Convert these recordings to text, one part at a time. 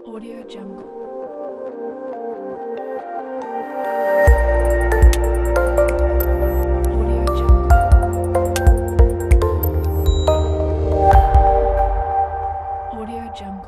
Audio Jungle. Audio Jungle. Audio Jungle.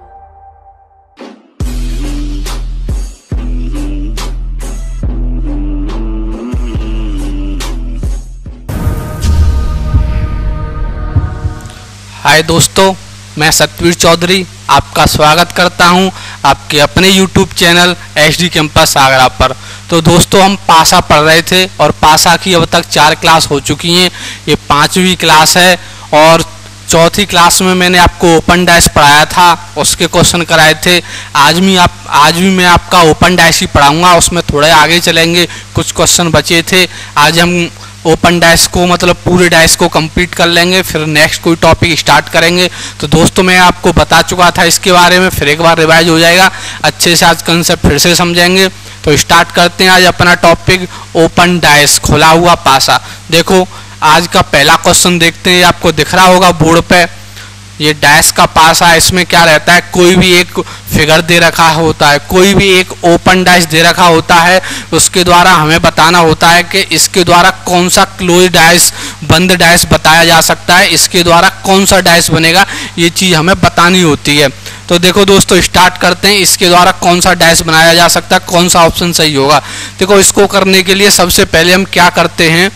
हाय दोस्तों, मैं सतवीर चौधरी आपका स्वागत करता हूं आपके अपने YouTube channel HD campus Agra पर। तो दोस्तों, हम पासा पढ़ रहे थे और पासा की अब तक 4 क्लास हो चुकी हैं। ये 5वीं क्लास है और चौथी क्लास में मैंने आपको ओपन डैश पढ़ाया था, उसके क्वेश्चन कराए थे। आज भी मैं आपका ओपन डैश ही पढ़ाऊँगा, उसमें थोड़े आगे चलेंगे, कुछ क्वेश्चन बचे थे। आज हम ओपन डैश को मतलब पूरे डैश को कंप्लीट कर लेंगे, फिर नेक्स्ट कोई टॉपिक स्टार्ट करेंगे। तो दोस्तों, मैं आपको बता चुका था इसके बारे में, फिर एक बार रिवाइज हो जाएगा, अच्छे से आज कंसेप्ट फिर से समझेंगे। तो स्टार्ट करते हैं आज अपना टॉपिक ओपन डैश, खुला हुआ पासा। देखो, आज का पहला क्वेश्चन देखते हैं, आपको दिख रहा होगा बोर्ड पे। ये डैश का पासा है, इसमें क्या रहता है, कोई भी एक फिगर दे रखा होता है, कोई भी एक ओपन डैश दे रखा होता है, उसके द्वारा हमें बताना होता है कि इसके द्वारा कौन सा क्लोज डैश, बंद डैश बताया जा सकता है, इसके द्वारा कौन सा डैश बनेगा, ये चीज़ हमें बतानी होती है। तो देखो दोस्तों, स्टार्ट करते हैं, इसके द्वारा कौन सा डैश बनाया जा सकता है, कौन सा ऑप्शन सही होगा। देखो, इसको करने के लिए सबसे पहले हम क्या करते हैं,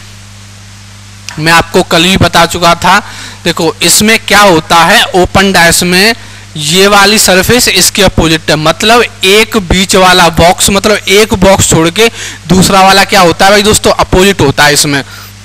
मैं आपको कल भी बता चुका था। देखो, इसमें क्या होता है, ओपन डैश में ये वाली सरफेस इसके अपोजिट है, मतलब एक बीच वाला बॉक्स, मतलब एक बॉक्स छोड़ के दूसरा वाला क्या होता है भाई दोस्तों, अपोजिट होता है। इसमें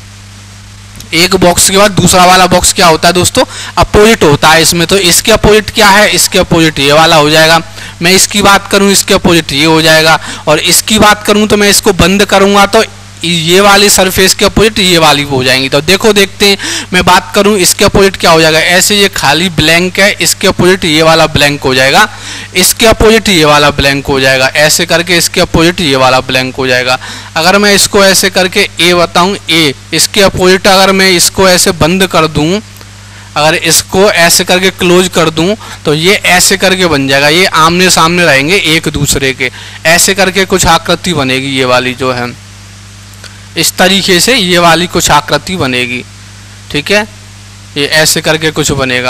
एक बॉक्स के बाद दूसरा वाला बॉक्स क्या होता है दोस्तों, अपोजिट होता है इसमें। तो इसके अपोजिट क्या है, इसके अपोजिट ये वाला हो जाएगा। मैं इसकी बात करूं, इसके अपोजिट ये हो जाएगा, और इसकी बात करूं तो मैं इसको बंद करूंगा तो ये वाली सरफेस के अपोजिट ये वाली हो जाएंगी। तो देखो, देखते हैं, मैं बात करूं इसके अपोजिट क्या हो जाएगा, ऐसे ये खाली ब्लैंक है, इसके अपोजिट ये वाला ब्लैंक हो जाएगा, इसके अपोजिट ये वाला ब्लैंक हो जाएगा, ऐसे करके इसके अपोजिट ये वाला ब्लैंक हो जाएगा। अगर मैं इसको ऐसे करके ए बताऊं, ए इसके अपोजिट, अगर मैं इसको ऐसे बंद कर दूं, अगर इसको ऐसे करके क्लोज कर दूं तो ये ऐसे करके बन जाएगा, ये आमने सामने रहेंगे एक दूसरे के, ऐसे करके कुछ आकृति बनेगी, ये वाली जो है इस तरीके से ये वाली कुछ आकृति बनेगी। ठीक है, ये ऐसे करके कुछ बनेगा।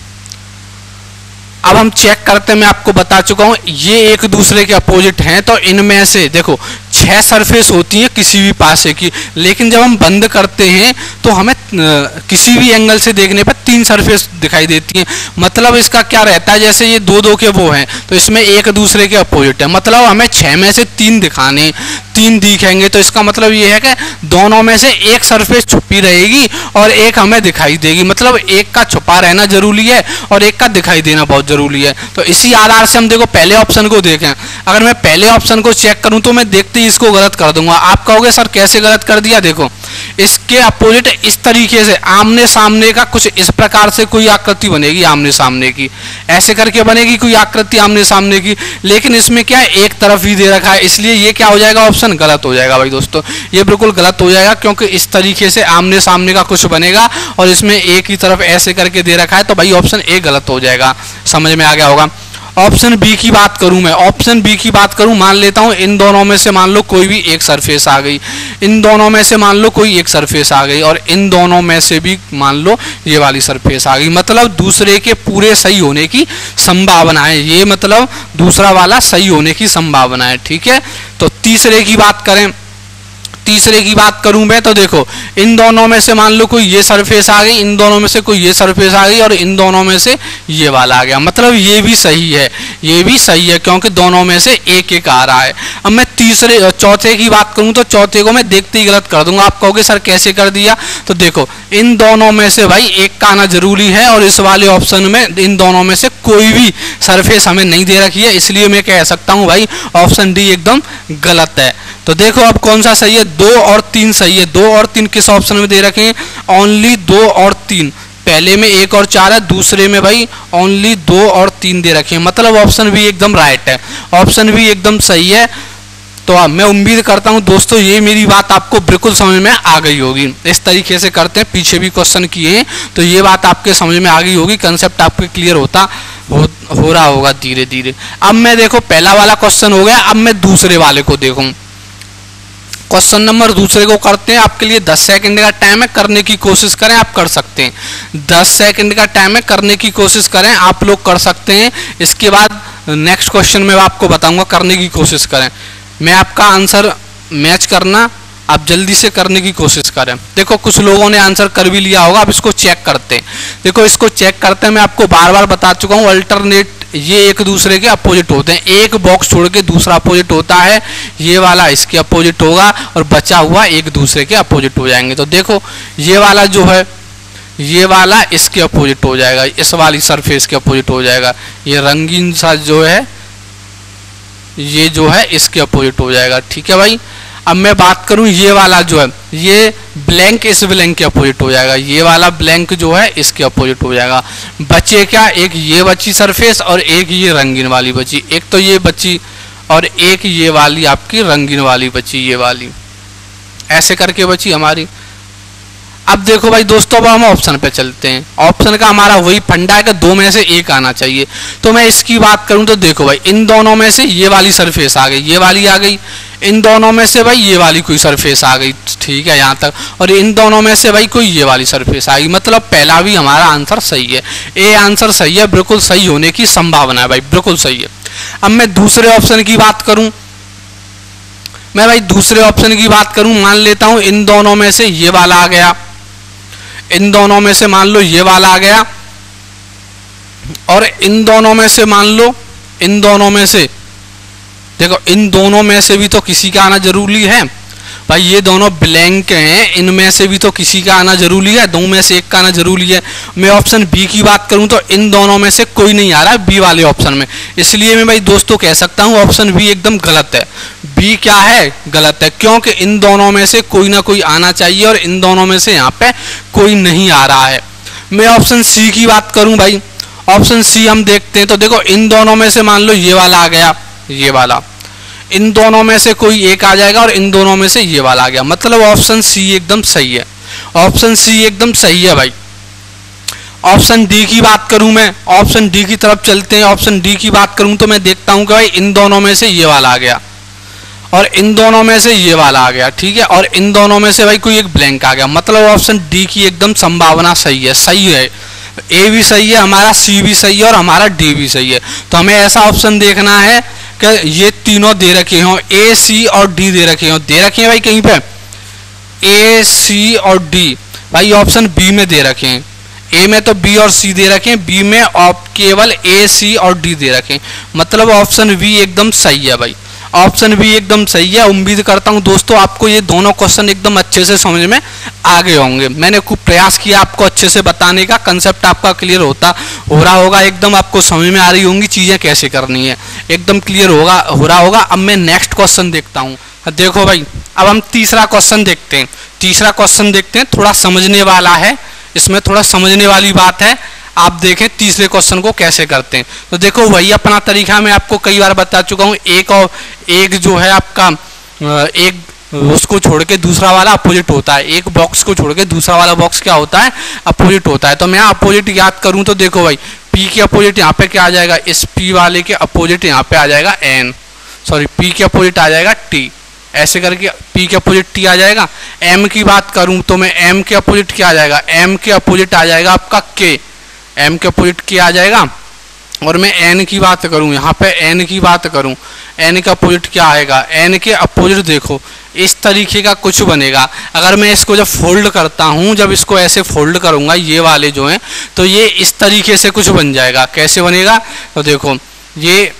अब हम चेक करते हैं, मैं आपको बता चुका हूं ये एक दूसरे के अपोजिट हैं। तो इनमें से देखो 6 सरफेस होती है किसी भी पासे की, लेकिन जब हम बंद करते हैं तो हमें किसी भी एंगल से देखने पर 3 सरफेस दिखाई देती हैं। मतलब इसका क्या रहता है, जैसे ये 2-2 के वो हैं, तो इसमें एक दूसरे के अपोजिट है, मतलब हमें 6 में से 3 दिखाने, 3 दिखेंगे। तो इसका मतलब ये है कि दोनों में से एक सरफेस छुपी रहेगी और एक हमें दिखाई देगी, मतलब एक का छुपा रहना जरूरी है और एक का दिखाई देना बहुत जरूरी है। तो इसी आधार से हम देखो पहले ऑप्शन को देखें। अगर मैं पहले ऑप्शन को चेक करूं तो मैं देखते ही इसको गलत कर दूंगा। आप कहोगे सर कैसे गलत कर दिया, देखो इसके अपोजिट इस तरीके से आमने सामने का कुछ इस प्रकार से कोई आकृति बनेगी, आमने सामने की ऐसे करके बनेगी कोई आकृति आमने सामने की, लेकिन इसमें क्या है, एक तरफ ही दे रखा है, इसलिए ये क्या हो जाएगा, ऑप्शन गलत हो जाएगा भाई दोस्तों। ये बिल्कुल गलत हो जाएगा, क्योंकि इस तरीके से आमने सामने का कुछ बनेगा और इसमें एक ही तरफ ऐसे करके दे रखा है, तो भाई ऑप्शन ए गलत हो जाएगा। समझ में आ गया होगा। ऑप्शन बी की बात करूं, मैं ऑप्शन बी की बात करूं, मान लेता हूं इन दोनों में से मान लो कोई भी एक सरफेस आ गई, इन दोनों में से मान लो कोई एक सरफेस आ गई, और इन दोनों में से भी मान लो ये वाली सरफेस आ गई, मतलब दूसरे के पूरे सही होने की संभावना है, ये मतलब दूसरा वाला सही होने की संभावना है। ठीक है, तो तीसरे की बात करें, तीसरे की बात करूं मैं, तो देखो इन दोनों में से मान लो कोई ये सरफेस आ गई, इन दोनों में से कोई ये सरफेस आ गई, और इन दोनों में से ये वाला आ गया, मतलब ये भी सही है, ये भी सही है, क्योंकि दोनों में से एक एक आ रहा है। अब मैं चौथे की बात करूं तो चौथे को मैं देखते ही गलत कर दूंगा। आप कहोगे सर कैसे कर दिया, तो देखो इन दोनों में से भाई एक का आना जरूरी है, और इस वाले ऑप्शन में इन दोनों में से कोई भी सरफेस हमें नहीं दे रखी है, इसलिए मैं कह सकता हूं भाई ऑप्शन डी एकदम गलत है। तो देखो अब कौन सा सही है, 2 और 3 सही है। 2 और 3 किस ऑप्शन में दे रखे हैं, ओनली 2 और 3, पहले में 1 और 4 है, दूसरे में भाई ओनली 2 और 3 दे रखे हैं, मतलब ऑप्शन भी एकदम राइट है, ऑप्शन भी एकदम सही है। तो अब मैं उम्मीद करता हूं दोस्तों ये मेरी बात आपको बिल्कुल समझ में आ गई होगी। इस तरीके से करते हैं, पीछे भी क्वेश्चन किए हैं तो ये बात आपके समझ में आ गई होगी, कंसेप्ट आपके क्लियर हो रहा होगा धीरे धीरे। अब मैं देखो पहला वाला क्वेश्चन हो गया, अब मैं दूसरे वाले को देखूं। क्वेश्चन नंबर दूसरे को करते हैं। आपके लिए 10 सेकंड का टाइम है, करने की कोशिश करें, आप कर सकते हैं। 10 सेकंड का टाइम है, करने की कोशिश करें, आप लोग कर सकते हैं। इसके बाद नेक्स्ट क्वेश्चन में आपको बताऊंगा, करने की कोशिश करें। मैं आपका आंसर मैच करना, आप जल्दी से करने की कोशिश करें। देखो कुछ लोगों ने आंसर कर भी लिया होगा, अब इसको चेक करते हैं। देखो इसको चेक करते हैं, मैं आपको बार बार बता चुका हूँ, अल्टरनेट ये एक दूसरे के अपोजिट होते हैं। एक बॉक्स छोड़ के दूसरा अपोजिट होता है, ये वाला इसके अपोजिट होगा और बचा हुआ एक दूसरे के अपोजिट हो जाएंगे। तो देखो ये वाला जो है, ये वाला इसके अपोजिट हो जाएगा, इस वाली सरफेस के अपोजिट हो जाएगा। ये रंगीन सा जो है, ये जो है इसके अपोजिट हो जाएगा। ठीक है भाई। अब मैं बात करूं ये वाला जो है, ये ब्लैंक इस ब्लैंक के अपोजिट हो जाएगा, ये वाला ब्लैंक जो है इसके अपोजिट हो जाएगा। बचे क्या, एक ये बची सरफेस और एक ये रंगीन वाली बची। एक तो ये बची और एक ये वाली आपकी रंगीन वाली बची, ये वाली ऐसे करके बची हमारी। अब देखो भाई दोस्तों, अब हम ऑप्शन पे चलते हैं। ऑप्शन का हमारा वही फंडा है कि दो में से एक आना चाहिए। तो मैं इसकी बात करूं तो देखो भाई, इन दोनों में से ये वाली सरफेस आ गई, ये वाली आ गई। इन दोनों में से भाई ये वाली कोई सरफेस आ गई, ठीक है यहाँ तक। और इन दोनों में से भाई कोई ये वाली सरफेस आ गई, मतलब पहला भी हमारा आंसर सही है। ए आंसर सही है, बिल्कुल सही होने की संभावना है भाई, बिल्कुल सही है। अब मैं दूसरे ऑप्शन की बात करूं, मैं भाई दूसरे ऑप्शन की बात करूं, मान लेता हूं इन दोनों में से ये वाला आ गया, इन दोनों में से मान लो ये वाला आ गया, और इन दोनों में से मान लो, इन दोनों में से देखो, इन दोनों में से भी तो किसी का आना जरूरी है भाई। ये दोनों ब्लैंक हैं, इनमें से भी तो किसी का आना जरूरी है, दो में से एक का आना जरूरी है। मैं ऑप्शन बी की बात करूं तो इन दोनों में से कोई नहीं आ रहा है बी वाले ऑप्शन में, इसलिए मैं भाई दोस्तों कह सकता हूं ऑप्शन बी एकदम गलत है। बी क्या है, गलत है, क्योंकि इन दोनों में से कोई ना कोई आना चाहिए और इन दोनों में से यहाँ पे कोई नहीं आ रहा है। मैं ऑप्शन सी की बात करूं भाई, ऑप्शन सी हम देखते हैं तो देखो इन दोनों में से मान लो ये वाला आ गया, ये वाला, इन दोनों में से कोई एक आ जाएगा और इन दोनों में से ये वाला आ गया, मतलब ऑप्शन सी एकदम सही है। ऑप्शन सी एकदम सही है भाई। ऑप्शन डी की बात करूं मैं, ऑप्शन डी की तरफ चलते हैं। ऑप्शन डी की बात करूं तो मैं देखता हूं कि भाई इन दोनों में से ये वाला आ गया और इन दोनों में से ये वाला आ गया, ठीक है, और इन दोनों में से भाई कोई एक ब्लैंक आ गया, मतलब ऑप्शन डी की एकदम संभावना सही है, सही है। ए भी सही है हमारा, सी भी सही है और हमारा डी भी सही है। तो हमें ऐसा ऑप्शन देखना है कि ये तीनों दे रखे हों, ए सी और डी दे रखे हों, दे रखे हैं भाई कहीं पे ए सी और डी, भाई ऑप्शन बी में दे रखे हैं। ए में तो बी और सी दे रखे हैं, बी में केवल ए सी और डी दे रखे हैं, मतलब ऑप्शन बी एकदम सही है भाई, ऑप्शन बी एकदम सही है। उम्मीद करता हूं दोस्तों आपको ये दोनों क्वेश्चन एकदम अच्छे से समझ में आ गए होंगे। मैंने खूब प्रयास किया आपको अच्छे से बताने का, कंसेप्ट आपका क्लियर हो रहा होगा, एकदम आपको समझ में आ रही होंगी चीजें कैसे करनी है, एकदम क्लियर हो रहा होगा। अब मैं नेक्स्ट क्वेश्चन देखता हूँ। देखो भाई अब हम तीसरा क्वेश्चन देखते हैं। तीसरा क्वेश्चन देखते हैं, थोड़ा समझने वाला है, इसमें थोड़ा समझने वाली बात है। आप देखें तीसरे क्वेश्चन को कैसे करते हैं। तो देखो वही अपना तरीका मैं आपको कई बार बता चुका हूँ। एक जो है आपका एक उसको छोड़ के दूसरा वाला अपोजिट होता है, एक बॉक्स को छोड़ के दूसरा वाला बॉक्स क्या होता है, अपोजिट होता है। तो मैं अपोजिट याद करूं तो देखो भाई पी के अपोजिट यहाँ पे क्या आ जाएगा, इस पी वाले के अपोजिट यहाँ पे आ जाएगा एन, सॉरी पी के अपोजिट आ जाएगा टी, ऐसे करके पी के अपोजिट टी आ जाएगा। एम की बात करूं तो मैं एम के अपोजिट क्या आ जाएगा, एम के अपोजिट आ जाएगा आपका के, एम के अपोजिट के आ जाएगा। और मैं एन की बात करूं, यहाँ पे एन की बात करूं, एन का अपोजिट क्या आएगा, एन के अपोजिट देखो इस तरीके का कुछ बनेगा। अगर मैं इसको जब फोल्ड करता हूं, जब इसको ऐसे फोल्ड करूंगा ये वाले जो हैं, तो ये इस तरीके से कुछ बन जाएगा। कैसे बनेगा, तो देखो ये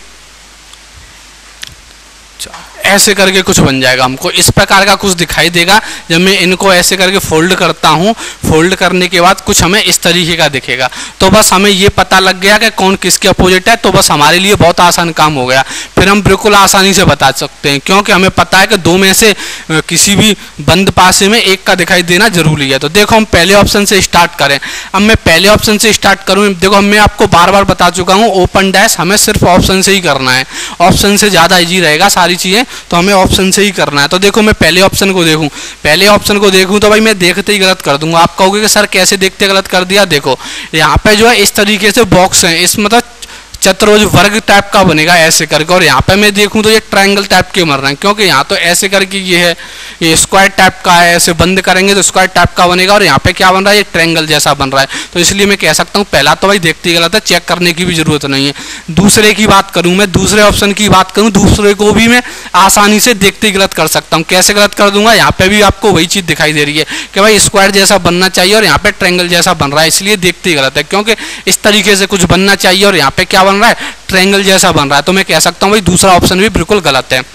ऐसे करके कुछ बन जाएगा, हमको इस प्रकार का कुछ दिखाई देगा। जब मैं इनको ऐसे करके फोल्ड करता हूँ, फोल्ड करने के बाद कुछ हमें इस तरीके का दिखेगा। तो बस हमें ये पता लग गया कि कौन किसके अपोजिट है, तो बस हमारे लिए बहुत आसान काम हो गया। फिर हम बिल्कुल आसानी से बता सकते हैं, क्योंकि हमें पता है कि दो में से किसी भी बंद पासे में एक का दिखाई देना जरूरी है। तो देखो हम पहले ऑप्शन से स्टार्ट करें। अब मैं पहले ऑप्शन से स्टार्ट करूँ, देखो मैं आपको बार बार बता चुका हूँ, ओपन डैश हमें सिर्फ ऑप्शन से ही करना है। ऑप्शन से ज़्यादा इजी रहेगा सारी चीज़ें, तो हमें ऑप्शन से ही करना है। तो देखो मैं पहले ऑप्शन को देखूँ, पहले ऑप्शन को देखूँ तो भाई मैं देखते ही गलत कर दूंगा। आप कहोगे कि सर कैसे देखते गलत कर दिया? देखो यहाँ पे जो है इस तरीके से बॉक्स है, इस मतलब चतुर्भुज वर्ग टाइप का बनेगा ऐसे करके, और यहाँ पे मैं देखूं तो ये ट्रायंगल टाइप के बन रहे हैं, क्योंकि यहाँ तो ऐसे करके ये है, ये स्क्वायर टाइप का है, ऐसे बंद करेंगे तो स्क्वायर टाइप का बनेगा, और यहाँ पे क्या बन रहा है? ये ट्रायंगल जैसा बन रहा है। तो इसलिए मैं कह सकता हूँ पहला तो भाई देखते ही गलत है, चेक करने की भी जरूरत नहीं है। दूसरे की बात करूँ मैं, दूसरे ऑप्शन की बात करूँ, दूसरे को भी मैं आसानी से देखते ही गलत कर सकता हूँ। कैसे गलत कर दूंगा? यहाँ पे भी आपको वही चीज़ दिखाई दे रही है कि भाई स्क्वायर जैसा बनना चाहिए और यहाँ पे ट्रायंगल जैसा बन रहा है, इसलिए देखते ही गलत है, क्योंकि इस तरीके से कुछ बनना चाहिए और यहाँ पे क्या बन रहा है? ट्रायंगल जैसा बन रहा है। तो मैं कह सकता हूँ भाई दूसरा ऑप्शन भी बिल्कुल गलत है।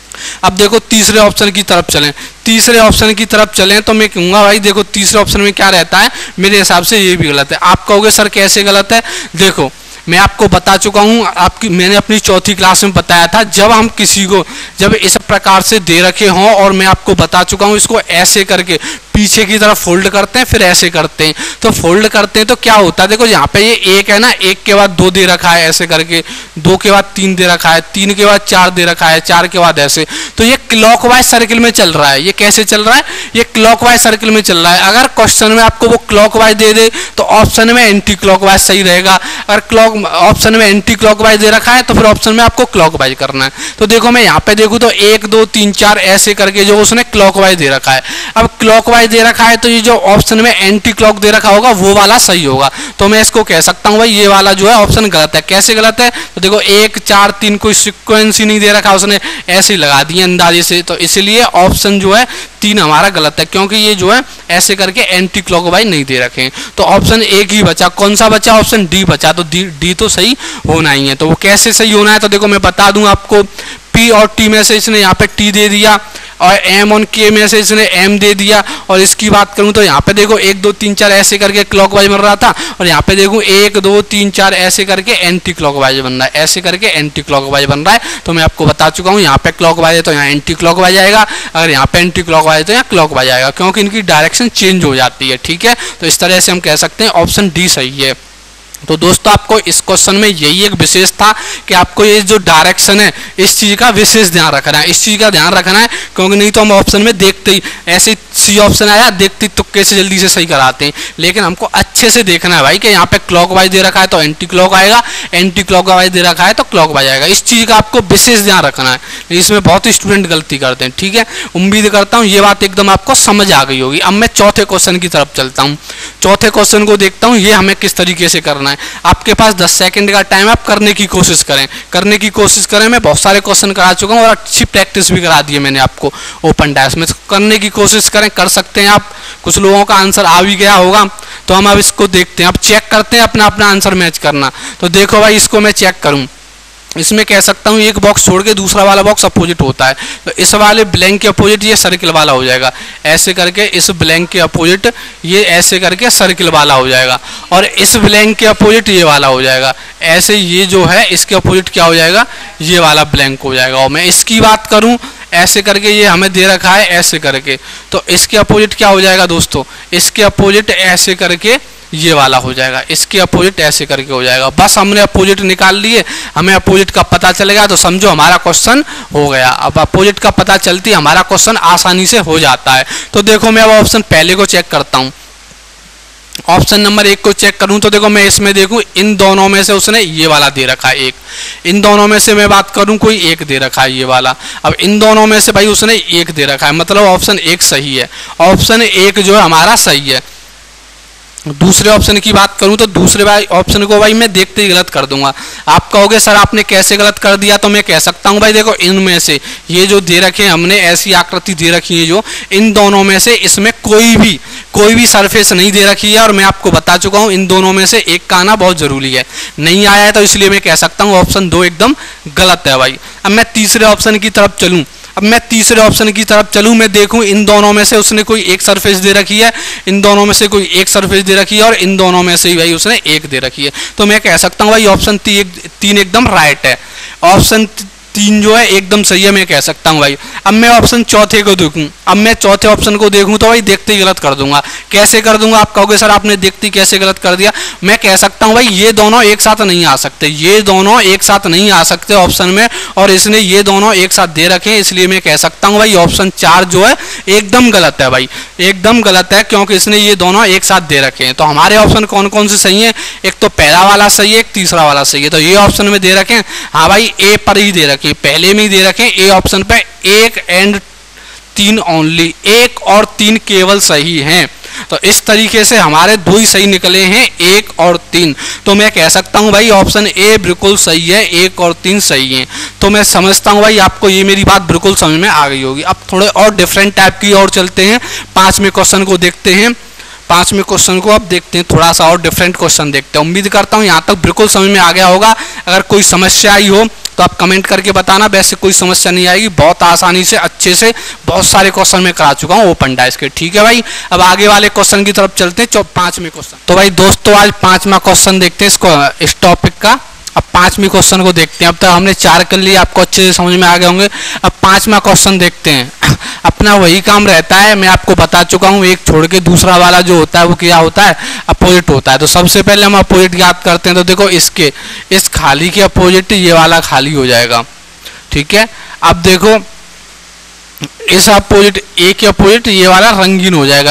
अब देखो तीसरे ऑप्शन की तरफ चलें, तीसरे ऑप्शन की तरफ चलें तो मैं कहूँगा भाई देखो तीसरे ऑप्शन में क्या रहता है, मेरे हिसाब से ये भी गलत है। आप कहोगे सर कैसे गलत है? देखो मैं आपको बता चुका हूँ, आपकी मैंने अपनी चौथी क्लास में बताया था, जब हम किसी को जब इस प्रकार से दे रखे हों, और मैं आपको बता चुका हूँ इसको ऐसे करके पीछे की तरफ फोल्ड करते हैं, फिर ऐसे करते हैं, तो फोल्ड करते हैं तो क्या होता है? देखो यहाँ पे ये एक है ना, एक के बाद दो दे रखा है ऐसे करके, दो के बाद तीन दे रखा है, तीन के बाद चार दे रखा है, चार के बाद ऐसे, तो ये क्लॉकवाइज सर्किल में चल रहा है। ये कैसे चल रहा है? ये क्लॉकवाइज सर्किल में चल रहा है। अगर क्वेश्चन में आपको वो क्लॉकवाइज दे दे तो ऑप्शन में एंटी क्लॉकवाइज सही रहेगा, अगर ऑप्शन में एंटी क्लॉकवाइज दे रखा है तो फिर ऑप्शन में आपको क्लॉकवाइज करना है। तो देखो मैं यहाँ पे देखूँ तो 1 2 3 4 ऐसे करके जो उसने क्लॉकवाइज दे रखा है। अब क्लॉकवाइज दे रखा है तो ये जो ऑप्शन में एंटी क्लॉक दे रखा होगा वो वाला सही होगा, तो मैं इसको कह सकता हूँ भाई ये वाला जो है ऑप्शन गलत है। कैसे गलत है? तो देखो 1 4 3 कोई सिक्वेंस ही नहीं दे रखा, उसने ऐसे ही लगा दिए अंदाजे से, तो इसलिए ऑप्शन जो है 3 हमारा गलत है, क्योंकि ये जो है ऐसे करके एंटी क्लॉकवाइज नहीं दे रखे हैं। तो ऑप्शन एक ही बचा, कौन सा बचा? ऑप्शन डी बचा, तो डी तो सही होना ही है। तो वो कैसे सही होना है? तो देखो मैं बता दूं आपको, P और T में से इसने यहाँ पे T दे दिया, और M और K में से इसने M दे दिया, और इसकी बात करूं तो यहाँ पे देखो 1 2 3 4 ऐसे करके क्लॉकवाइज बन रहा था, और यहाँ पे देखो 1 2 3 4 ऐसे करके एंटी क्लॉकवाइज बन रहा है, ऐसे करके एंटी क्लॉकवाइज बन रहा है। तो मैं आपको बता चुका हूँ यहाँ पे क्लॉकवाइज है तो यहाँ एंटी क्लॉकवाइज आएगा, अगर यहाँ पे एंटी क्लॉकवाइज है तो यहाँ क्लॉकवाइज आएगा, क्योंकि इनकी डायरेक्शन चेंज हो जाती है। ठीक है, तो इस तरह से हम कह सकते हैं ऑप्शन डी सही है। तो दोस्तों आपको इस क्वेश्चन में यही एक विशेष था कि आपको ये जो डायरेक्शन है इस चीज़ का विशेष ध्यान रखना है, इस चीज़ का ध्यान रखना है, क्योंकि नहीं तो हम ऑप्शन में देखते ही ऐसे सी ऑप्शन आया देखते ही तुक्के से जल्दी से सही कराते हैं, लेकिन हमको अच्छे से देखना है भाई कि यहाँ पे क्लॉकवाइज दे रखा है तो एंटी क्लॉक आएगा, एंटी क्लॉकवाइज दे रखा है तो क्लॉकवाइज आएगा। इस चीज़ का आपको विशेष ध्यान रखना है, इसमें बहुत स्टूडेंट गलती करते हैं। ठीक है, उम्मीद करता हूँ ये बात एकदम आपको समझ आ गई होगी। अब मैं चौथे क्वेश्चन की तरफ चलता हूँ, चौथे क्वेश्चन को देखता हूँ ये हमें किस तरीके से करना है। आपके पास 10 सेकंड का टाइम, आप करने की कोशिश करें, करने की कोशिश करें। मैं बहुत सारे क्वेश्चन करा चुका हूँ और अच्छी प्रैक्टिस भी करा दी है मैंने आपको ओपन डायस में, करने की कोशिश करें, कर सकते हैं आप। कुछ लोगों का आंसर आ भी गया होगा, तो हम अब इसको देखते हैं, अब चेक करते हैं अपना अपना आंसर मैच करना। तो देखो भाई इसको मैं चेक करूँ, इसमें कह सकता हूँ एक बॉक्स छोड़ के दूसरा वाला बॉक्स अपोजिट होता है, तो इस वाले ब्लैंक के अपोजिट ये सर्किल वाला हो जाएगा, ऐसे करके इस ब्लैंक के अपोजिट ये ऐसे करके सर्किल वाला हो जाएगा, और इस ब्लैंक के अपोजिट ये वाला हो जाएगा, ऐसे ये जो है इसके अपोजिट क्या हो जाएगा, ये वाला ब्लैंक हो जाएगा। और मैं इसकी बात करूँ ऐसे करके, ये हमें दे रखा है ऐसे करके, तो इसके अपोजिट क्या हो जाएगा दोस्तों, इसके अपोजिट ऐसे करके ये वाला हो जाएगा, इसके अपोजिट ऐसे करके हो जाएगा। बस हमने अपोजिट निकाल लिए, हमें अपोजिट का पता चल गया तो समझो हमारा क्वेश्चन हो गया। अब अपोजिट का पता चलती हमारा क्वेश्चन आसानी से हो जाता है। तो देखो मैं अब ऑप्शन पहले को चेक करता हूँ, ऑप्शन नंबर 1 को चेक करूं तो देखो मैं इसमें देखूं इन दोनों में से उसने ये वाला दे रखा है एक, इन दोनों में से मैं बात करूं कोई एक दे रखा है ये वाला, अब इन दोनों में से भाई उसने एक दे रखा है, मतलब ऑप्शन 1 सही है, ऑप्शन 1 जो है हमारा सही है। दूसरे ऑप्शन की बात करूं तो दूसरे ऑप्शन को भाई मैं देखते ही गलत कर दूंगा। आप कहोगे सर आपने कैसे गलत कर दिया, तो मैं कह सकता हूं भाई देखो इनमें से ये जो दे रखे हैं हमने ऐसी आकृति दे रखी है जो, इन दोनों में से इसमें कोई भी सरफेस नहीं दे रखी है, और मैं आपको बता चुका हूं इन दोनों में से एक का आना बहुत जरूरी है, नहीं आया है तो इसलिए मैं कह सकता हूँ ऑप्शन 2 एकदम गलत है भाई। अब मैं तीसरे ऑप्शन की तरफ चलूँ, मैं देखूं इन दोनों में से उसने कोई एक सरफेस दे रखी है, इन दोनों में से कोई एक सरफेस दे रखी है, और इन दोनों में से भाई उसने एक दे रखी है, तो मैं कह सकता हूं भाई ऑप्शन 3 एकदम राइट है। ऑप्शन 3 जो है एकदम सही है मैं कह सकता हूँ भाई। अब मैं ऑप्शन चौथे को देखूं, अब मैं चौथे ऑप्शन को देखूं तो भाई देखते ही गलत कर दूंगा। कैसे कर दूंगा आप कहोगे सर आपने देखते ही कैसे गलत कर दिया। मैं कह सकता हूँ भाई ये दोनों एक साथ नहीं आ सकते, ये दोनों एक साथ नहीं आ सकते ऑप्शन में, और इसने ये दोनों एक साथ दे रखे हैं, इसलिए मैं कह सकता हूँ भाई ऑप्शन 4 जो है एकदम गलत है भाई, एकदम गलत है, क्योंकि इसने ये दोनों एक साथ दे रखे हैं। तो हमारे ऑप्शन कौन कौन से सही हैं, एक तो पहला वाला सही है, एक तीसरा वाला सही है। तो ये ऑप्शन में दे रखे हैं, हाँ भाई ए पर ही दे रखे हैं, पहले में ही दे रखे हैं ए ऑप्शन पे 1 एंड 3 ओनली, 1 और 3 केवल सही हैं। तो इस तरीके से हमारे 2 ही सही निकले हैं, 1 और 3। तो मैं कह सकता हूं भाई ऑप्शन ए बिल्कुल सही है, 1 और 3 सही हैं। तो मैं समझता हूं भाई आपको ये मेरी बात बिल्कुल समझ में आ गई होगी। अब थोड़े और डिफरेंट टाइप की और चलते हैं, 5वें क्वेश्चन को देखते हैं। 5वें क्वेश्चन को अब देखते हैं, थोड़ा सा और डिफरेंट क्वेश्चन देखते हैं। उम्मीद करता हूँ यहाँ तक बिल्कुल समझ में आ गया होगा। अगर कोई समस्या आई हो तो आप कमेंट करके बताना, वैसे कोई समस्या नहीं आएगी, बहुत आसानी से अच्छे से बहुत सारे क्वेश्चन मैं करा चुका हूँ ओपन डाइस के। ठीक है भाई, अब आगे वाले क्वेश्चन की तरफ चलते हैं, 5वें क्वेश्चन। तो भाई दोस्तों आज 5वां क्वेश्चन देखते हैं इसको, इस टॉपिक का। अब 5वें क्वेश्चन को देखते हैं। अब तक हमने 4 कर लिए, आपको अच्छे से समझ में आ गए होंगे। अब 5वां क्वेश्चन देखते हैं। अपना वही काम रहता है, मैं आपको बता चुका हूँ, एक छोड़ के दूसरा वाला जो होता है वो क्या होता है, अपोजिट होता है। तो सबसे पहले हम अपोजिट याद करते हैं। तो देखो इसके इस खाली के अपोजिट ये वाला खाली हो जाएगा। ठीक है, अब देखो इस अपोजिट ए के अपोजिट ये वाला रंगीन हो जाएगा,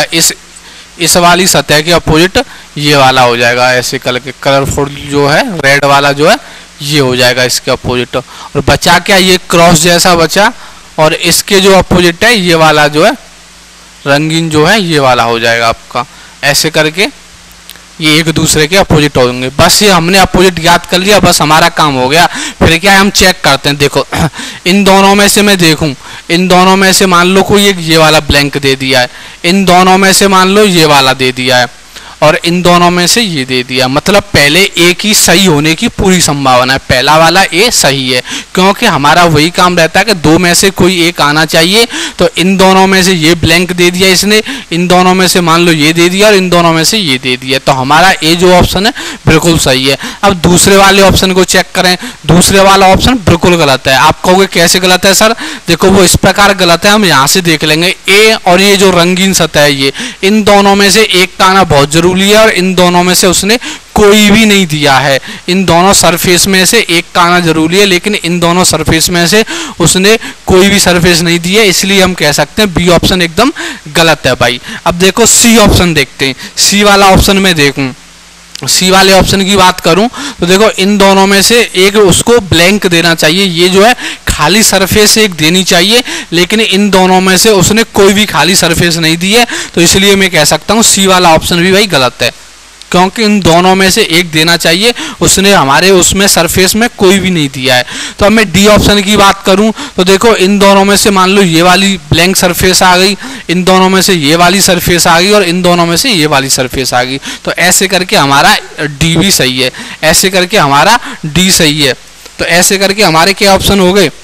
इस वाली सतह के अपोजिट ये वाला हो जाएगा, ऐसे कलरफुल जो है रेड वाला जो है ये हो जाएगा इसके अपोजिट। और बचा क्या, ये क्रॉस जैसा बचा, और इसके जो अपोजिट है ये वाला जो है रंगीन जो है ये वाला हो जाएगा आपका। ऐसे करके ये एक दूसरे के अपोजिट होंगे। बस ये हमने अपोजिट याद कर लिया, बस हमारा काम हो गया। फिर क्या है, हम चेक करते हैं। देखो इन दोनों में से मैं देखूं, इन दोनों में से मान लो कोई एक ये वाला ब्लैंक दे दिया है, इन दोनों में से मान लो ये वाला दे दिया है, और इन दोनों में से ये दे दिया। मतलब पहले ए की सही होने की पूरी संभावना है, पहला वाला ए सही है, क्योंकि हमारा वही काम रहता है कि 2 में से कोई एक आना चाहिए। तो इन दोनों में से ये ब्लैंक दे दिया इसने, इन दोनों में से मान लो ये दे दिया, और इन दोनों में से ये दे दिया। तो हमारा ए जो ऑप्शन है बिल्कुल सही है। अब दूसरे वाले ऑप्शन को चेक करें, दूसरे वाला ऑप्शन बिल्कुल गलत है। आप कहोगे कैसे गलत है सर, देखो वो इस प्रकार गलत है, हम यहाँ से देख लेंगे। ए और ये जो रंगीन सतह है ये, इन दोनों में से एक का आना बहुत जरूरी है, और इन दोनों में से उसने कोई भी नहीं दिया है। इन दोनों सरफेस में से एक का आना जरूरी है, लेकिन इन दोनों सरफेस में से उसने कोई भी सरफेस नहीं दी है, इसलिए हम कह सकते हैं बी ऑप्शन एकदम गलत है भाई। अब देखो सी ऑप्शन देखते हैं। सी वाला ऑप्शन में देखूं, सी वाले ऑप्शन की बात करूं तो देखो इन दोनों में से एक उसको ब्लैंक देना चाहिए, ये जो है खाली सरफेस एक देनी चाहिए, लेकिन इन दोनों में से उसने कोई भी खाली सरफेस नहीं दी है। तो इसलिए मैं कह सकता हूं सी वाला ऑप्शन भी भाई गलत है, क्योंकि इन दोनों में से एक देना चाहिए, उसने हमारे उसमें सरफेस में कोई भी नहीं दिया है। तो अब मैं डी ऑप्शन की बात करूं तो देखो इन दोनों में से मान लो ये वाली ब्लैंक सरफेस आ गई, इन दोनों में से ये वाली सरफेस आ गई, और इन दोनों में से ये वाली सरफेस आ गई। तो ऐसे करके हमारा डी भी सही है, ऐसे करके हमारा डी सही है। तो ऐसे करके हमारे क्या ऑप्शन हो गए,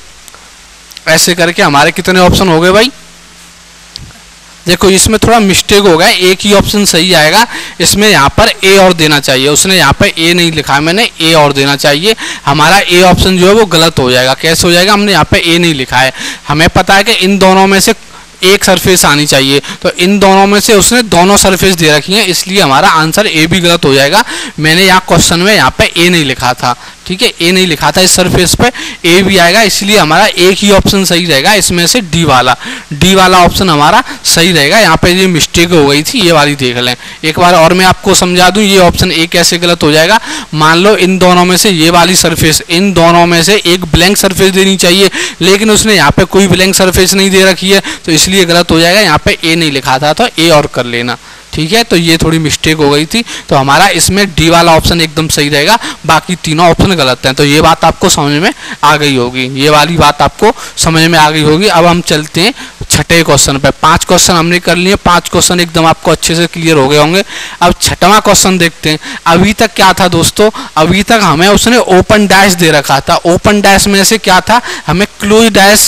ऐसे करके हमारे कितने ऑप्शन हो गए भाई। देखो इसमें थोड़ा मिस्टेक हो गया, एक ही ऑप्शन सही आएगा, इसमें यहाँ पर ए और देना चाहिए, उसने यहाँ पर ए नहीं लिखा है, मैंने ए और देना चाहिए। हमारा ए ऑप्शन जो है वो गलत हो जाएगा। कैसे हो जाएगा, हमने यहाँ पे ए नहीं लिखा है, हमें पता है कि इन दोनों में से एक सरफेस आनी चाहिए, तो इन दोनों में से उसने दोनों सरफेस दे रखी हैं, इसलिए हमारा आंसर ए भी गलत हो जाएगा। मैंने यहाँ क्वेश्चन में यहाँ पे ए नहीं लिखा था, ठीक है, ए नहीं लिखा था, इस सरफेस पे ए भी आएगा, इसलिए हमारा एक ही ऑप्शन सही रहेगा इसमें से, डी वाला ऑप्शन हमारा सही रहेगा। यहाँ पे ये मिस्टेक हो गई थी, ये वाली देख लें एक बार और मैं आपको समझा दूं, ये ऑप्शन ए कैसे गलत हो जाएगा। मान लो इन दोनों में से ये वाली सरफेस, इन दोनों में से एक ब्लैंक सरफेस देनी चाहिए, लेकिन उसने यहाँ पे कोई ब्लैंक सरफेस नहीं दे रखी है, तो इसलिए गलत हो जाएगा। यहाँ पे ए नहीं लिखा था तो ए और कर लेना, ठीक है। तो ये थोड़ी मिस्टेक हो गई थी, तो हमारा इसमें डी वाला ऑप्शन एकदम सही रहेगा, बाकी तीनों ऑप्शन गलत हैं। तो ये बात आपको समझ में आ गई होगी, ये वाली बात आपको समझ में आ गई होगी। अब हम चलते हैं छठे क्वेश्चन पे। 5 क्वेश्चन हमने कर लिए, 5 क्वेश्चन एकदम आपको अच्छे से क्लियर हो गए होंगे। अब छठवां क्वेश्चन देखते हैं। अभी तक क्या था दोस्तों, अभी तक हमें उसने ओपन डैश दे रखा था, ओपन डैश में से क्या था, हमें क्लोज डैश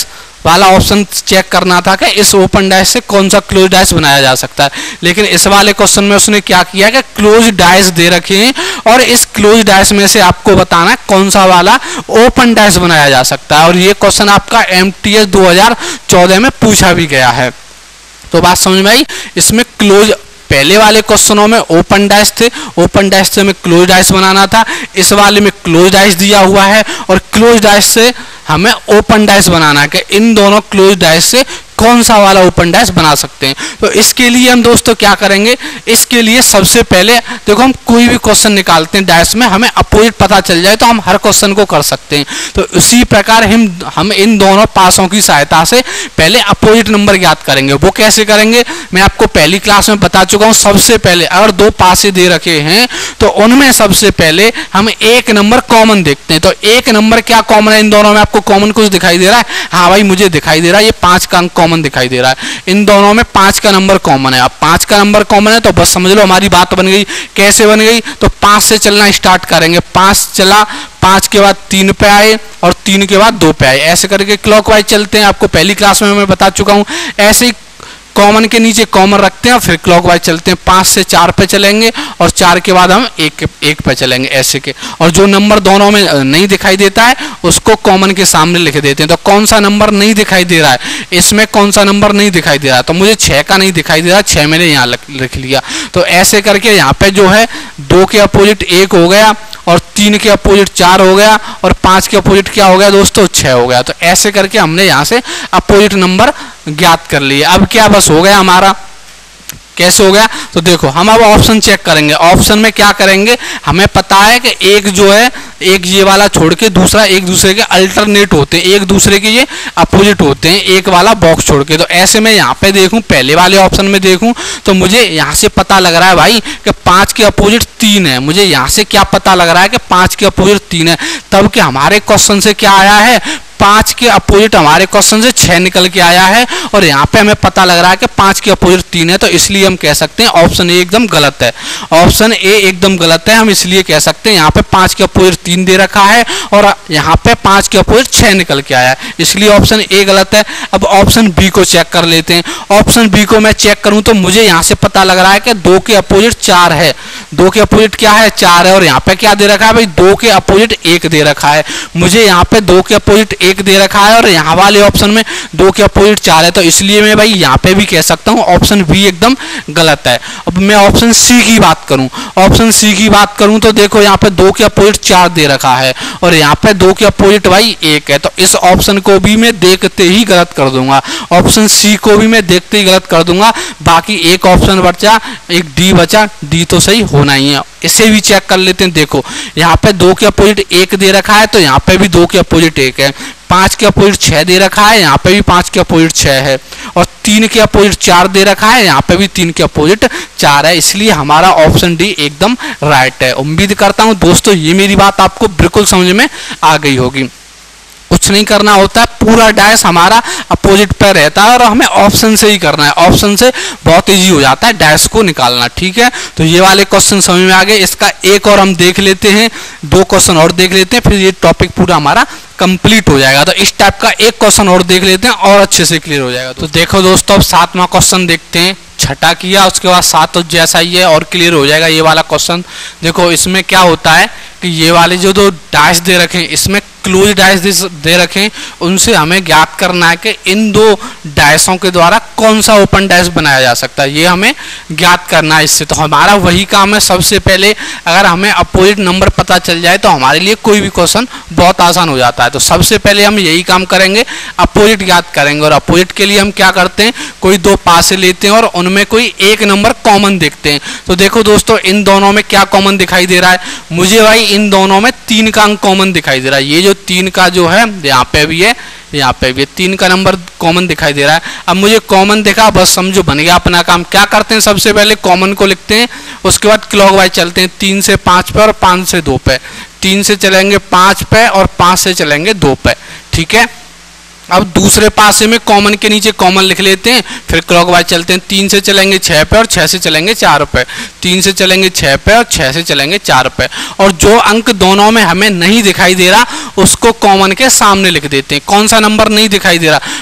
वाला ऑप्शन चेक करना था कि इस ओपन डाइस से कौन सा क्लोज डाइस बनाया जा सकता है, लेकिन इस वाले क्वेश्चन में उसने क्या किया कि क्लोज डाइस दे रखे हैं और इस क्लोज डाइस में से आपको बताना है कौन सा वाला ओपन डाइस बनाया जा सकता है। और ये क्वेश्चन आपका MTS 2014 में पूछा भी गया है। तो बात समझ में आई। इसमें क्लोज, पहले वाले क्वेश्चनों में ओपन डाइस थे, ओपन डाइस से हमें क्लोज डाइस बनाना था। इस वाले में क्लोज डाइस दिया हुआ है और क्लोज डाइस से हमें ओपन डाइस बनाना है कि इन दोनों क्लोज डाइस से कौन सा वाला ओपन डाइस बना सकते हैं। तो इसके लिए हम दोस्तों क्या करेंगे, इसके लिए सबसे पहले देखो हम कोई भी क्वेश्चन निकालते हैं डाइस में, हमें अपोजिट पता चल जाए तो हम हर क्वेश्चन को कर सकते हैं। तो उसी प्रकार हम इन दोनों पासों की सहायता से पहले अपोजिट नंबर ज्ञात करेंगे। वो कैसे करेंगे मैं आपको पहली क्लास में बता चुका हूँ। सबसे पहले अगर दो पासे दे रखे हैं तो उनमें सबसे पहले हम एक नंबर कॉमन देखते हैं। तो एक नंबर क्या कॉमन है इन दोनों में, आपको कॉमन कुछ दिखाई दे रहा है? हाँ भाई मुझे दिखाई दे रहा है, ये 5 का अंक कॉमन दिखाई दे रहा है। इन दोनों में 5 का नंबर कॉमन है। अब 5 का नंबर कॉमन है तो बस समझ लो हमारी बात बन गई। कैसे बन गई? तो 5 से चलना स्टार्ट करेंगे। 5 चला, 5 के बाद 3 पे आए और 3 के बाद 2 पे आए, ऐसे करके क्लॉकवाइज चलते हैं। आपको पहली क्लास में मैं बता चुका हूं। ऐसे ही कॉमन के नीचे कॉमन रखते हैं और फिर क्लॉकवाइज चलते हैं। 5 से 4 पे चलेंगे और 4 के बाद हम 1 पे चलेंगे, ऐसे के। और जो नंबर दोनों में नहीं दिखाई देता है उसको कॉमन के सामने लिख देते हैं। तो कौन सा नंबर नहीं दिखाई दे रहा है इसमें, कौन सा नंबर नहीं दिखाई दे रहा है? तो मुझे 6 का नहीं दिखाई दे रहा, 6 मैंने यहाँ लिख लिया। तो ऐसे करके यहाँ पे जो है 2 के अपोजिट 1 हो गया और 3 के अपोजिट 4 हो गया और 5 के अपोजिट क्या हो गया दोस्तों? 6 हो गया। तो ऐसे करके हमने यहाँ से अपोजिट नंबर ज्ञात कर लिए। अब क्या बस हो गया हमारा? कैसे हो गया? तो देखो हम अब ऑप्शन चेक करेंगे। ऑप्शन में क्या करेंगे, हमें पता है कि एक जो है, एक ये वाला छोड़ के दूसरा एक दूसरे के अल्टरनेट होते हैं, एक दूसरे के ये अपोजिट होते हैं, एक वाला बॉक्स छोड़ के। तो ऐसे में यहाँ पे देखूं, पहले वाले ऑप्शन में देखूं तो मुझे यहाँ से पता लग रहा है भाई कि 5 के अपोजिट 3 है। मुझे यहाँ से क्या पता लग रहा है कि 5 के अपोजिट 3 है, तब कि हमारे क्वेश्चन से क्या आया है? 5 के अपोजिट हमारे क्वेश्चन से 6 निकल के आया है और यहाँ पे हमें पता लग रहा है कि 5 के अपोजिट 3 है। तो इसलिए हम कह सकते हैं ऑप्शन ए एकदम गलत है। ऑप्शन ए एकदम गलत है। हम इसलिए कह सकते हैं यहाँ पे 5 के अपोजिट 3 दे रखा है और यहाँ पे 5 के अपोजिट 6 निकल के आया है, इसलिए ऑप्शन ए गलत है। अब ऑप्शन बी को चेक कर लेते हैं। ऑप्शन बी को मैं चेक करूँ तो मुझे यहाँ से पता लग रहा है कि 2 के अपोजिट 4 है। 2 के अपोजिट क्या है? 4 है। और यहाँ पे क्या दे रखा है भाई? 2 के अपोजिट 1 दे रखा है। मुझे यहाँ पे 2 के अपोजिट 1 दे रखा है और यहाँ वाले ऑप्शन में 2 के अपोजिट 4 है। तो इसलिए मैं भाई यहाँ पे भी कह सकता हूँ ऑप्शन बी एकदम गलत है। अब मैं ऑप्शन सी की बात करूँ, ऑप्शन सी की बात करूँ तो देखो यहाँ पे 2 के अपोजिट 4 दे रखा है और यहाँ पे 2 के अपोजिट भाई 1 है। तो इस ऑप्शन को भी मैं देखते ही गलत कर दूंगा, ऑप्शन सी को भी मैं देखते ही गलत कर दूंगा। बाकी एक ऑप्शन बचा, एक डी बचा, डी तो सही होना ही है। इसे भी चेक कर लेते हैं। देखो यहाँ पे 2 के अपोजिट 1 दे रखा है तो यहाँ पे भी 2 के अपोजिट 1 है। 5 के अपोजिट 6 दे रखा है, यहाँ पे भी 5 के अपोजिट 6 है। और 3 के अपोजिट 4 दे रखा है, यहाँ पे भी 3 के अपोजिट 4 है। इसलिए हमारा ऑप्शन डी एकदम राइट है। उम्मीद करता हूँ दोस्तों ये मेरी बात आपको बिल्कुल समझ में आ गई होगी। कुछ नहीं करना होता है, पूरा डाइस हमारा अपोजिट पर रहता है और हमें ऑप्शन से ही करना है। ऑप्शन से बहुत इजी हो जाता है डाइस को निकालना। ठीक है, तो ये वाले क्वेश्चन समझ में आ गए। इसका एक और हम देख लेते हैं, 2 क्वेश्चन और देख लेते हैं, फिर ये टॉपिक पूरा हमारा कंप्लीट हो जाएगा। तो इस टाइप का एक क्वेश्चन और देख लेते हैं और अच्छे से क्लियर हो जाएगा। तो देखो दोस्तों अब 7वां क्वेश्चन देखते हैं। छठा किया उसके बाद 7 तो जैसा ही है और क्लियर हो जाएगा ये वाला क्वेश्चन। देखो इसमें क्या होता है कि ये वाले जो 2 डाइस दे रखे हैं इसमें क्लोज डाइस दे रखे हैं, उनसे हमें ज्ञात करना है कि इन 2 डाइसों के द्वारा कौन सा ओपन डाइस बनाया जा सकता है, ये हमें ज्ञात करना है इससे। तो हमारा वही काम है। सबसे पहले अगर हमें अपोजिट नंबर पता चल जाए तो हमारे लिए कोई भी क्वेश्चन बहुत आसान हो जाता है। तो सबसे पहले हम यही काम करेंगे, अपोजिट ज्ञात करेंगे। और अपोजिट के लिए हम क्या करते हैं, कोई 2 पासे लेते हैं और उनमें कोई एक नंबर कॉमन देखते हैं। तो देखो दोस्तों इन दोनों में क्या कॉमन दिखाई दे रहा है, मुझे भाई इन दोनों में 3 का अंक कॉमन दिखाई दे रहा है। ये जो 3 का जो है यहाँ पे भी है, यहाँ पे भी 3 का नंबर कॉमन दिखाई दे रहा है। अब मुझे कॉमन दिखा, बस समझो बन गया अपना काम। क्या करते हैं, सबसे पहले कॉमन को लिखते हैं, उसके बाद क्लॉकवाइज चलते हैं 3 से 5 पे और 5 से 2 पे। 3 से चलेंगे 5 पे और 5 से चलेंगे 2 पे। ठीक है, अब दूसरे पासे में कॉमन के नीचे कॉमन लिख लेते हैं, फिर क्लॉकवाइज चलते हैं। 3 से चलेंगे 6 पे और 6 से चलेंगे 4 पे। 3 से चलेंगे 6 पे और 6 से चलेंगे 4 पे। और जो अंक दोनों में हमें नहीं दिखाई दे रहा उसको कॉमन के सामने लिख देते हैं। कौन सा नंबर नहीं दिखाई दे रहा,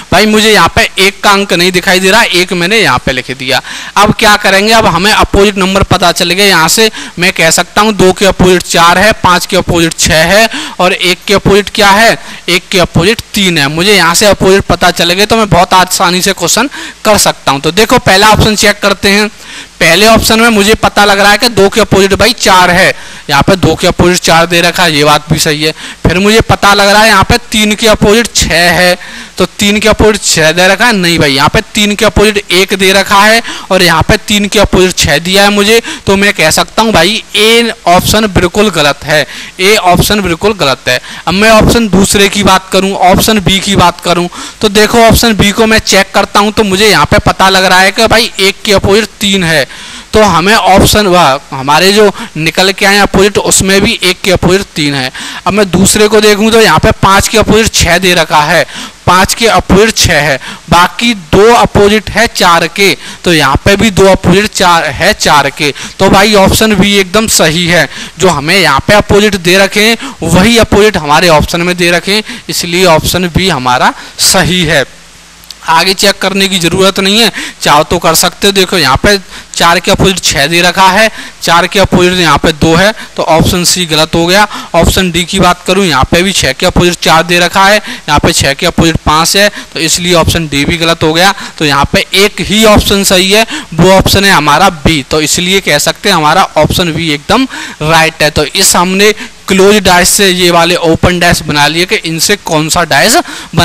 भाई मुझे यहाँ पे 1 का अंक नहीं दिखाई दे रहा, 1 मैंने यहाँ पे लिख दिया। अब क्या करेंगे, अब हमें अपोजिट नंबर पता चल गए। यहाँ से मैं कह सकता हूँ 2 के अपोजिट 4 है, 5 के अपोजिट 6 है और 1 के अपोजिट क्या है, 1 के अपोजिट 3 है। मुझे यहाँ से अपोजिट पता चल गए तो मैं बहुत आसानी से क्वेश्चन कर सकता हूँ। तो देखो पहला ऑप्शन चेक करते हैं। पहले ऑप्शन में मुझे पता लग रहा है कि 2 के अपोजिट भाई 4 है, यहाँ पे 2 के अपोजिट 4 दे रखा है, ये बात भी सही है। फिर मुझे पता लग रहा है यहाँ पे 3 के अपोजिट 6 है, तो 3 के अपोजिट 6 दे रखा है, नहीं भाई यहाँ पे 3 के अपोजिट 1 दे रखा है और यहाँ पे 3 के अपोजिट 6 दिया है मुझे। तो मैं कह सकता हूँ भाई ए ऑप्शन बिल्कुल गलत है, ए ऑप्शन बिल्कुल गलत है। अब मैं ऑप्शन दूसरे की बात करूँ, ऑप्शन बी की बात करूँ, तो देखो ऑप्शन बी को मैं चेक करता हूँ तो मुझे यहाँ पे पता लग रहा है कि भाई 1 के अपोजिट 3 है, तो हमें ऑप्शन हमारे जो निकल के आए अपोजिट उसमें भी 1 के अपोजिट 3 है। अब मैं दूसरे को देखूं तो यहाँ पे 5 के अपोजिट 6 दे रखा है, 5 के अपोजिट 6 है, बाकी 2 अपोजिट है 4 के, तो यहाँ पे भी 2 अपोजिट 4 है 4 के। तो भाई ऑप्शन भी एकदम सही है, जो हमें यहाँ पे अपोजिट दे रखे हैं वही अपोजिट हमारे ऑप्शन में दे रखे हैं, इसलिए ऑप्शन भी हमारा सही है। आगे चेक करने की जरूरत नहीं है, चाहो तो कर सकते हो। देखो यहाँ पे 4 के अपोजिट 6 दे रखा है, 4 के अपोजिट यहाँ पे 2 है, तो ऑप्शन सी गलत हो गया। ऑप्शन डी की बात करूँ, यहाँ पे भी 6 के अपोजिट 4 दे रखा है, यहाँ पे 6 के अपोजिट 5 है, तो इसलिए ऑप्शन डी भी गलत हो गया। तो यहाँ पे एक ही ऑप्शन सही है, वो ऑप्शन है हमारा बी, तो इसलिए कह सकते हैं हमारा ऑप्शन बी एकदम राइट है। तो इस हमने क्लोज डैश से ये वाले ओपन डैश बना लिए कि इनसे कौन सा डैश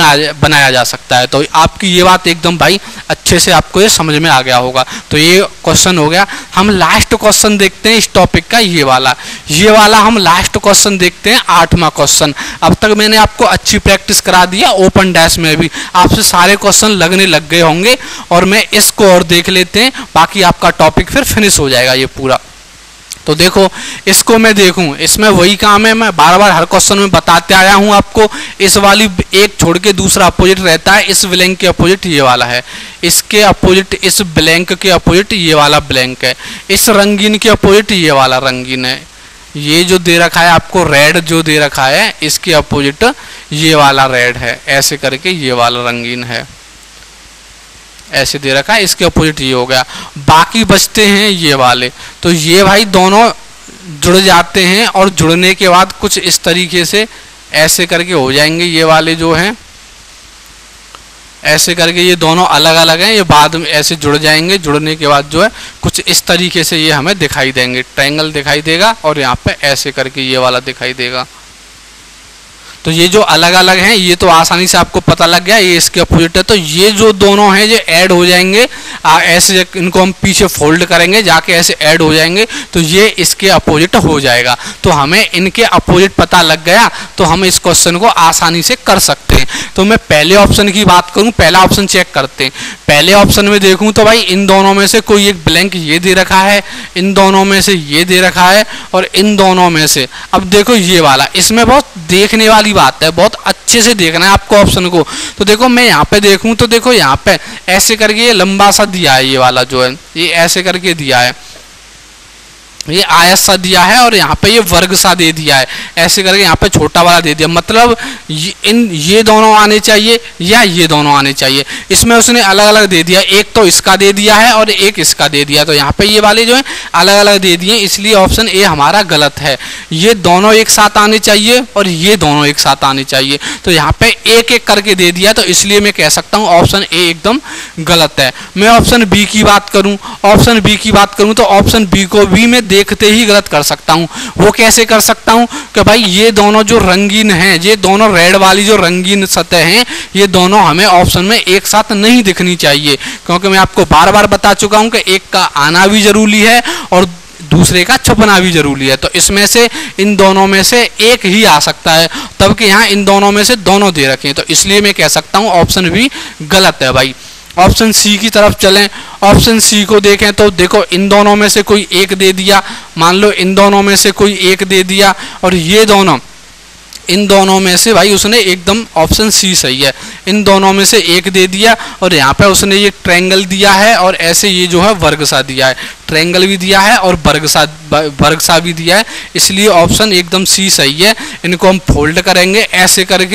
बनाया जा सकता है। तो आपकी ये बात एकदम भाई अच्छे से आपको ये समझ में आ गया होगा। तो ये क्वेश्चन हो गया। हम लास्ट क्वेश्चन देखते हैं इस टॉपिक का, ये वाला हम लास्ट क्वेश्चन देखते हैं, 8वां क्वेश्चन। अब तक मैंने आपको अच्छी प्रैक्टिस करा दिया, ओपन डैश में भी आपसे सारे क्वेश्चन लगने लग गए होंगे। और मैं इसको और देख लेते हैं, बाकी आपका टॉपिक फिर फिनिश हो जाएगा ये पूरा। तो देखो इसको मैं देखूं, इसमें वही काम है, मैं बार बार हर क्वेश्चन में बताते आया हूं आपको। इस वाली एक छोड़ के दूसरा अपोजिट रहता है, इस ब्लैंक के अपोजिट ये वाला है, इसके अपोजिट इस ब्लैंक के अपोजिट ये वाला ब्लैंक है, इस रंगीन के अपोजिट ये वाला रंगीन है, ये जो दे रखा है आपको रेड जो दे रखा है इसके अपोजिट ये वाला रेड है, ऐसे करके ये वाला रंगीन है, ऐसे दे रखा है, इसके अपोजिट ये हो गया। बाकी बचते हैं ये वाले, तो ये भाई दोनों जुड़ जाते हैं और जुड़ने के बाद कुछ इस तरीके से ऐसे करके हो जाएंगे। ये वाले जो हैं ऐसे करके ये दोनों अलग अलग हैं, ये बाद में ऐसे जुड़ जाएंगे। जुड़ने के बाद जो है कुछ इस तरीके से ये हमें दिखाई देंगे, ट्रायंगल दिखाई देगा और यहाँ पे ऐसे करके ये वाला दिखाई देगा। तो ये जो अलग अलग हैं ये तो आसानी से आपको पता लग गया, ये इसके अपोजिट है। तो ये जो दोनों हैं ये ऐड हो जाएंगे, ऐसे इनको हम पीछे फोल्ड करेंगे जाके ऐसे ऐड हो जाएंगे, तो ये इसके अपोजिट हो जाएगा। तो हमें इनके अपोजिट पता लग गया तो हम इस क्वेश्चन को आसानी से कर सकते हैं। तो मैं पहले ऑप्शन की बात करूं, पहला ऑप्शन चेक करते हैं। पहले ऑप्शन में देखूं तो भाई इन दोनों में से कोई एक ब्लैंक ये दे रखा है, इन दोनों में से ये दे रखा है और इन दोनों में से, अब देखो ये वाला, इसमें बहुत देखने वाली बात है, बहुत अच्छे से देखना है आपको ऑप्शन को। तो देखो मैं यहाँ पे देखूं तो देखो यहाँ पे ऐसे करके ये लंबा सा दिया है, ये वाला जो है ये ऐसे करके दिया है, ये आयत सा दिया है और यहाँ पे ये वर्ग सा दे दिया है, ऐसे करके यहाँ पे छोटा वाला दे दिया। मतलब ये दोनों आने चाहिए या ये दोनों आने चाहिए, इसमें उसने अलग अलग दे दिया, एक तो इसका दे दिया है और एक इसका दे दिया। तो यहाँ पे ये वाले जो है अलग अलग दे दिए, इसलिए ऑप्शन ए हमारा गलत है। ये दोनों एक साथ आने चाहिए और ये दोनों एक साथ आने चाहिए, तो यहाँ पे एक एक करके दे दिया, तो इसलिए मैं कह सकता हूँ ऑप्शन ए एकदम गलत है। मैं ऑप्शन बी की बात करूँ, ऑप्शन बी की बात करूँ तो ऑप्शन बी को भी मैं देखते ही गलत कर सकता हूं। वो कैसे कर सकता हूं कि भाई ये दोनों जो रंगीन हैं, ये दोनों रेड वाली जो रंगीन सतह हैं, ये दोनों हमें ऑप्शन में एक साथ नहीं दिखनी चाहिए, क्योंकि मैं आपको बार बार बता चुका हूं कि एक का आना भी जरूरी है और दूसरे का छुपना भी जरूरी है। तो इसमें से इन दोनों में से एक ही आ सकता है, तब कि यहाँ इन दोनों में से दोनों दे रखे हैं, तो इसलिए मैं कह सकता हूँ ऑप्शन भी गलत है भाई। ऑप्शन सी की तरफ चलें, ऑप्शन सी को देखें तो देखो इन दोनों में से कोई एक दे दिया, मान लो इन दोनों में से कोई एक दे दिया और ये दोनों, इन दोनों में से भाई उसने एकदम ऑप्शन सी सही है, इन दोनों में से एक दे दिया और यहाँ पे उसने ये ट्रायंगल दिया है और ऐसे ये जो है वर्ग सा दिया है, ट्रायंगल भी दिया है और वर्ग सा भी दिया है, इसलिए ऑप्शन एकदम सी सही है। इनको हम फोल्ड करेंगे ऐसे करके,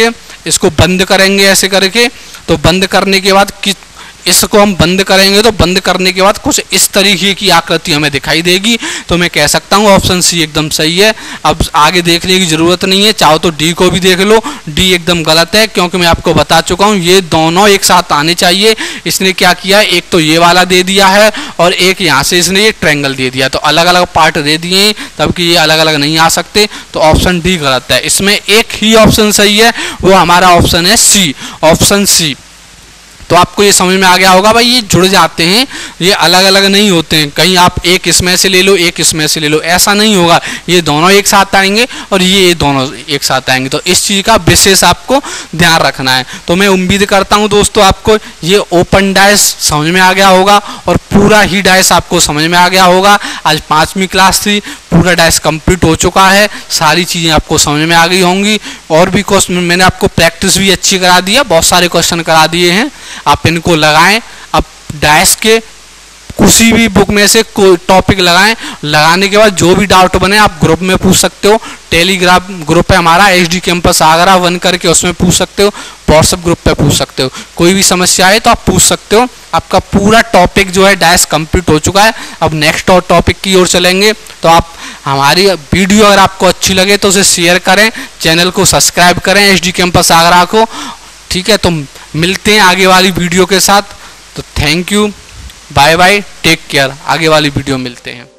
इसको बंद करेंगे ऐसे करके। तो बंद करने के बाद इसको हम बंद करेंगे तो बंद करने के बाद कुछ इस तरीके की आकृति हमें दिखाई देगी। तो मैं कह सकता हूँ ऑप्शन सी एकदम सही है। अब आगे देखने की जरूरत नहीं है, चाहो तो डी को भी देख लो। डी एकदम गलत है, क्योंकि मैं आपको बता चुका हूँ ये दोनों एक साथ आने चाहिए। इसने क्या किया, एक तो ये वाला दे दिया है और एक यहाँ से इसने ये ट्रायंगल दे दिया, तो अलग अलग पार्ट दे दिए तब कि ये अलग अलग नहीं आ सकते। तो ऑप्शन डी गलत है। इसमें एक ही ऑप्शन सही है, वो हमारा ऑप्शन है सी, ऑप्शन सी। तो आपको ये समझ में आ गया होगा भाई, ये जुड़ जाते हैं, ये अलग अलग नहीं होते हैं। कहीं आप एक इसमें से ले लो, एक इसमें से ले लो, ऐसा नहीं होगा। ये दोनों एक साथ आएंगे और ये दोनों एक साथ आएंगे। तो इस चीज़ का विशेष आपको ध्यान रखना है। तो मैं उम्मीद करता हूँ दोस्तों आपको ये ओपन डाइस समझ में आ गया होगा और पूरा ही डाइस आपको समझ में आ गया होगा। आज 5वीं क्लास थी, पूरा डाइस कंप्लीट हो चुका है, सारी चीज़ें आपको समझ में आ गई होंगी। और भी क्वेश्चन मैंने आपको प्रैक्टिस भी अच्छी करा दी है, बहुत सारे क्वेश्चन करा दिए हैं, आप इनको लगाएं। अब डाइस के किसी भी बुक में से कोई टॉपिक लगाएं, लगाने के बाद जो भी डाउट बने आप ग्रुप में पूछ सकते हो। टेलीग्राम ग्रुप है हमारा HD कैंपस आगरा 1 करके, उसमें पूछ सकते हो। व्हाट्सएप ग्रुप पे पूछ सकते हो, कोई भी समस्या है तो आप पूछ सकते हो। आपका पूरा टॉपिक जो है डाइस कंप्लीट हो चुका है। अब नेक्स्ट और टॉपिक की ओर चलेंगे। तो आप हमारी वीडियो अगर आपको अच्छी लगे तो उसे शेयर करें, चैनल को सब्सक्राइब करें HD कैंपस आगरा को। ठीक है, तो मिलते हैं आगे वाली वीडियो के साथ। तो thank you, bye bye, take care. आगे वाली वीडियो मिलते हैं।